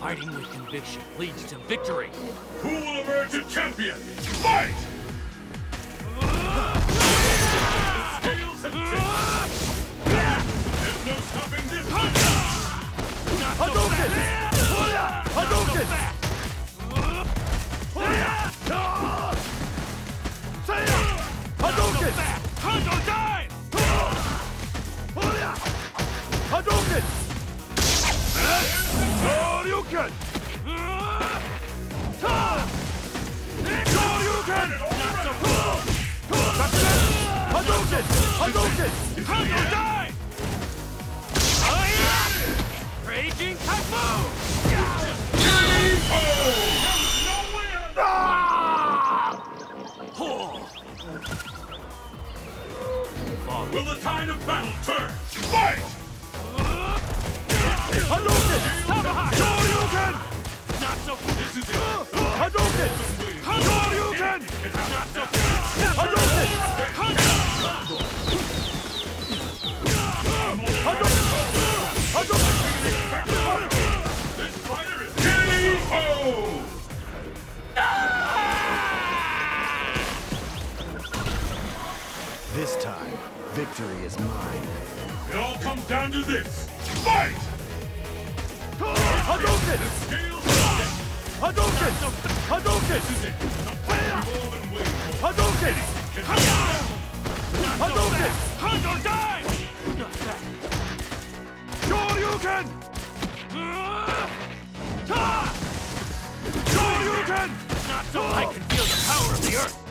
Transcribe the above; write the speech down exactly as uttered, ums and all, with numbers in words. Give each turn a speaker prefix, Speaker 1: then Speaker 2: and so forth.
Speaker 1: Fighting with conviction leads to victory.
Speaker 2: Who will emerge a champion? Fight! Scales have tipped. There's no stopping this.
Speaker 1: Hadouken!
Speaker 3: Hadouken! Hadouken!
Speaker 1: Hondo dive!
Speaker 3: Hadouken! Shoryuken! Shoryuken! Hadouken! Hadouken!
Speaker 1: Hondo dive! Raging typhoon!
Speaker 2: Will the tide of battle turn? Fight!
Speaker 3: Hadouken! Shoryuken!
Speaker 2: Not so. This is it.
Speaker 3: Hadouken! Shoryuken!
Speaker 2: Not so.
Speaker 3: Hadouken! Hadouken!
Speaker 2: This fighter is K O!
Speaker 3: This time, victory is mine.
Speaker 2: It all comes down to this. Fight!
Speaker 3: Hadouken! Hadouken! Hadouken!
Speaker 2: This is it. The fight we've all been waiting for.
Speaker 3: Hadouken! Hadouken!
Speaker 1: Hondo dive!
Speaker 3: Shoryuken! Shoryuken!
Speaker 1: Not so I can feel the power of the earth!